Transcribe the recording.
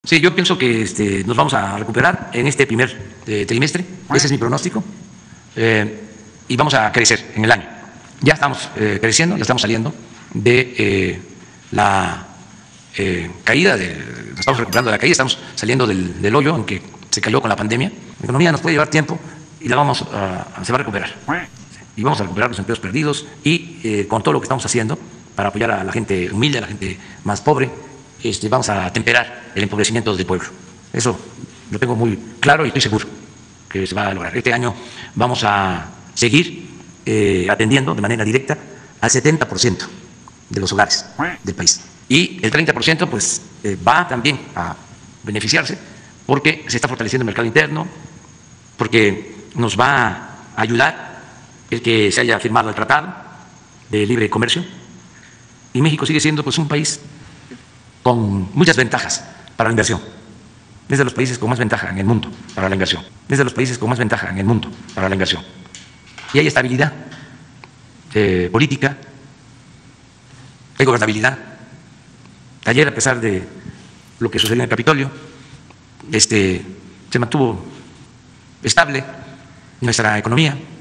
Sí, yo pienso que nos vamos a recuperar en este primer trimestre, ese es mi pronóstico, y vamos a crecer en el año. Ya estamos creciendo, ya estamos saliendo de la caída, estamos recuperando de la caída, estamos saliendo del hoyo en que se cayó con la pandemia. La economía nos puede llevar tiempo y se va a recuperar. Y vamos a recuperar los empleos perdidos y con todo lo que estamos haciendo para apoyar a la gente humilde, a la gente más pobre, vamos a temperar el empobrecimiento del pueblo. Eso lo tengo muy claro y estoy seguro que se va a lograr. Este año vamos a seguir atendiendo de manera directa al 70% de los hogares del país. Y el 30% pues, va también a beneficiarse porque se está fortaleciendo el mercado interno, porque nos va a ayudar el que se haya firmado el Tratado de Libre Comercio. Y México sigue siendo pues, un país con muchas ventajas para la inversión. Es de los países con más ventaja en el mundo para la inversión. Es de los países con más ventaja en el mundo para la inversión. Y hay estabilidad política, hay gobernabilidad. Ayer, a pesar de lo que sucedió en el Capitolio, se mantuvo estable nuestra economía.